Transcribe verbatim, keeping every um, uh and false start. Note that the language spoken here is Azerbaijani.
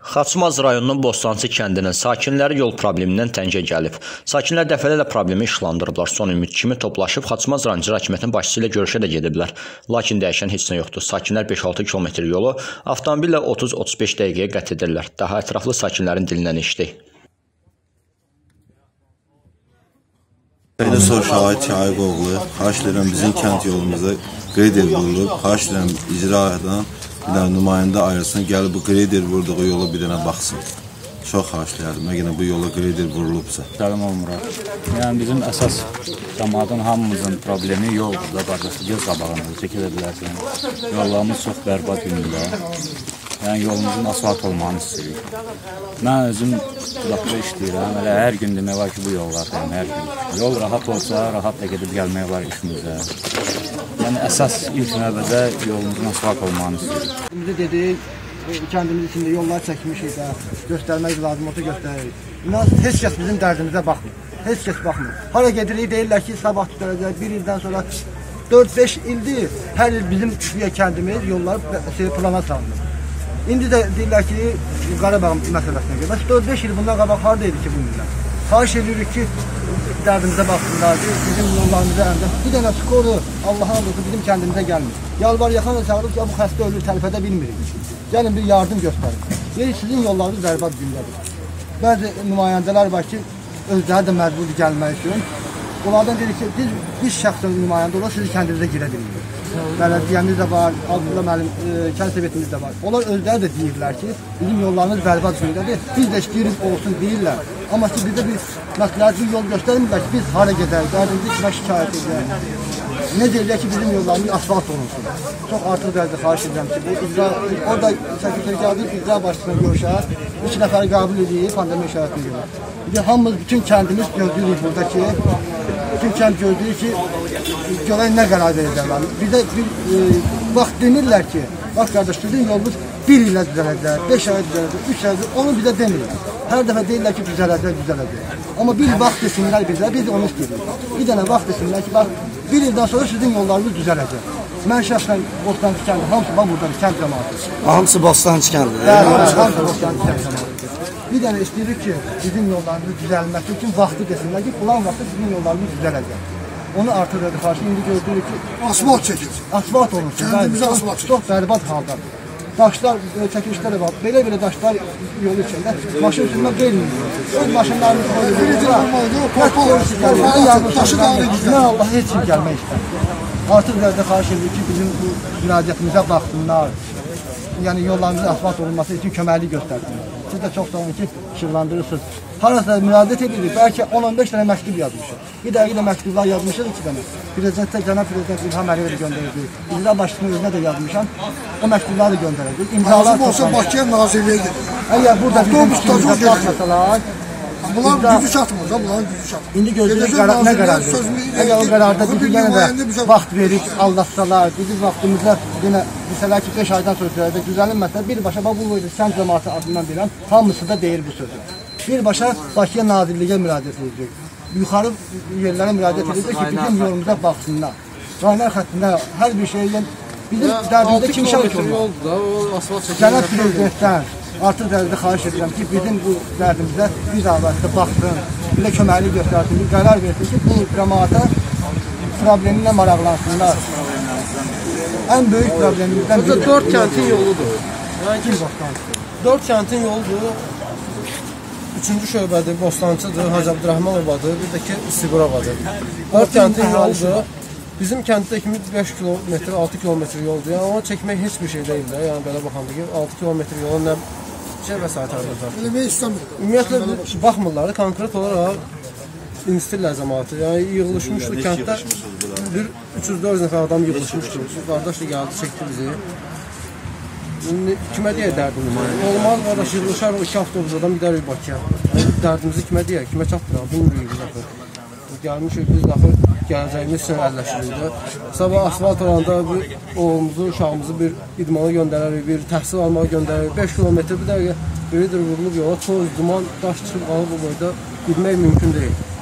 Xaçmaz rayonunun Bostançı kəndinin sakinləri yol problemindən təngə gəlib. Sakinlər dəfələrlə problemi işlandırıblar. Son ümid kimi toplaşıb Xaçmaz rayon icra hakimiyyətinin başçısı ilə görüşə də gediblər. Lakin dəyişən heç nə yoxdur. Sakinlər beş altı kilometr yolu avtomobillə otuz otuz beş dəqiqəyə qət edirlər. Daha ətraflı sakinlərin dilindən eşitdik. Sayıda soru şahit Şahik oğlu, xahiş edirəm bizim kənd yolumuza qreyder vurulub, xahiş edirəm icradan bir dənə nümayəndə ayrılsın, gəlib bu qreyder vurduğu yolu bir dənə baxsın. Çox xahişləyərdim, əgər bu yola qreyder vurulubsa. Səlim olmur. Yəni bizim əsas cəmaatın hamımızın problemi yoldur da, qardaşı göz qabağında çəkilə bilərsən. Yollarımız çox bərbad günündə. Yəni yolumuzun asfalt olmağını istəyirik. Mən özüm uzaqda işləyirəm, elə hər gün demək var ki, bu yollardayım, hər gün. Yol rahat olsa, rahat da gedib gəlmək var işimizə. Yəni əsas ilk növbədə yolumuzun asfalt olmağını istəyirik. Şimdi dedik, kəndimiz içində yollar çəkmişik də, göstərmək lazım olsa göstəririk. İnan, heç kəs bizim dərdimizə baxmır, heç kəs baxmır. Hara gedirik, deyirlər ki, sabah tutulacaq, bir ildən sonra dörd beş ildir, hər il bizim kəndimiz yollar plana salınır. İndi də deyirlər ki, Qarabağ məsələsinə görə. Bəs dörd beş il bundan qabaq haradaydı ki bu millər? Xahiş edirik ki, dərdimizə baxsınlar ki, bizim yollarımıza əmdə. Bir dənə skoru Allah'a andolsun bizim kəndimizə gəlmir. Yalvar yaxana çağırıb ki, bu xəstə ölür, tələfədə bilmirik. Gəlin bir yardım göstərin. Deyir, sizin yollarınız bərbad gündədir. Bəzi nümayəndələr var ki, özləri də məcburdur gəlmək üçün. Onlardan dedik ki, biz, biz şəxsən nümayəndə olar, sizi kəndinizə girə bilmirik. Bələdiyyəmiz də var, Abdullah müəllim, kənd sovetimiz də var. Onlar özləri də deyirlər ki, bizim yollarımız bərbad gündədir. Biz də istəyirik olsun deyirlər. Amma ki, bizdə bir məsləhət bir yol göstərmirlər ki, biz hara gedək, dərdimizi kimə şikayət edək. Necə eləyək ki, bizim yollarımız asfalt olunsun. Çox artıq dərəcədə xahiş edirəm ki, bu icra, orada sekreteriyatın icra başçısına görüşər, üç nəfəri qəbul edib, pandemiya şəraitini görür. Bir hamımız, bütün kəndimiz gözləyirik burada ki, bütün kənd gözləyir ki, görək nə qərar verəcəklər. Bir də bir e, vaxt demirlər ki, bax qardaş, sizin yolunuz bir ilə düzələcək, beş ay düzələcək, üç ay düzələcək, onu bizə demirlər. Hər dəfə deyirlər ki, düzələcək, düzələcək. Amma bir vaxt desinlər bizə, biz onu istəyirik. Bir dənə vaxt desinlər ki, bax, bir ildən sonra sizin yollarınız düzələcək. Mən şəxsən Bostançı kəndi, hamısı bax buradadır, kənd cəmaatı. Hamısı Bostançı kəndidir. Bəli, hamısı Bostançı kənd cəmaatı. Bir dənə istəyirik ki, bizim yollarımız düzəlməsi üçün vaxtı desinlər ki, plan vaxtı sizin yollarımız düzələcək. Onu artıq da qarşı indi gördürük ki, asfalt çəkilir. Asfalt olunsun. Kəndimizə asfalt çəkilir. Çox bərbad haldadır. Daşlar, çəkilişlər var. Belə-belə daşlar yolu içində maşın sürmə verilmir. Öz maşınlarımız qoyulur. Nə Allah heç kim gəlmək istər. Artıq da xahiş edirik ki, bizim bu müraciətimizə baxsınlar. Yəni yollarımızın asfalt olunması üçün köməklik göstərsinlər. Siz də çox sağ olun ki, işıqlandırırsınız. Harasa müraciət edirik, bəlkə on on beş dənə məktub yazmışıq. Bir dəqiqə də məktublar yazmışıq iki dənə. Prezidentə, cənab prezident İlham Əliyevə də göndərəcək. İcra başçısının özünə də yazmışam. O məktubları da göndərəcək. İmzalar olsa Bakıya nazirliyə gedir. Əgər burada bizim üstümüzdə baxmasalar, bunlar gücü çatmır da, bunların gücü çatmır. İndi gözləyirik nə qərar verir. Əgər o qərarda bizi yenə də vaxt verir, aldatsalar, bizim vaxtımızda yenə məsələ ki, beş aydan sonra sürədə düzələnməsə, birbaşa bu boyda kənd cəmaatı adından bilən hamısı da deyir bu sözü. Birbaşa Bakıya nazirliyə müraciət edəcək. Yuxarı yerlərə müraciət edəcək ki, bizim yolumuza baxsınlar. Qaynar xəttində hər bir şeylə bizim dərdimizdə kim şərik olmaz. Cənab prezidentdən artıq dərəcədə xahiş edirəm ki, bizim bu dərdimizə bir davətdə baxsın, bir də köməklik göstərsin, bir qərar versin ki, bu cəmaata probleminlə maraqlansınlar. Ən böyük problemimizdən biri. dörd kəntin yoludur. Kim Bostançı? dörd kəntin yoludur. Üçüncü şöbədir, Bostançıdır, Hacı Abdurrahmanovadır, bir də ki, Sibirovadır. dörd kəntin yoludur. Bizim kənddə kimi beş kilometr, altı kilometr yoldur. Yəni ona çəkmək heç bir şey deyil də. Yəni belə baxanda ki, altı kilometr yolun nə şey vəsait harcadır. Eləmək istəmir. Ümumiyyətlə baxmırlar, konkret olaraq instirlər cəmaatı. Yəni yığılışmışdı kənddə bir üç yüz dörd yüz nəfər adam yığılışmışdı. Qardaş da gəldi, çəkdi bizi. İndi kimə deyək dərdimizi? Olmaz, qardaş yığılışar, o iki avtobus adam gidərik Bakıya. Dərdimizi kimə deyək, kimə çatdıraq, bilmirik biz axı. Gəlmişik, biz axı gələcəyimiz üçün əlləşirik. Sabah asfalt olanda bir oğlumuzu, uşağımızı bir idmana göndərərik, bir təhsil almağa göndərərik. beş kilometr bir dəqiqə biridir vurulub yola, toz, duman, daş çıxıb qalıb bu boyda gitmək mümkün deyil.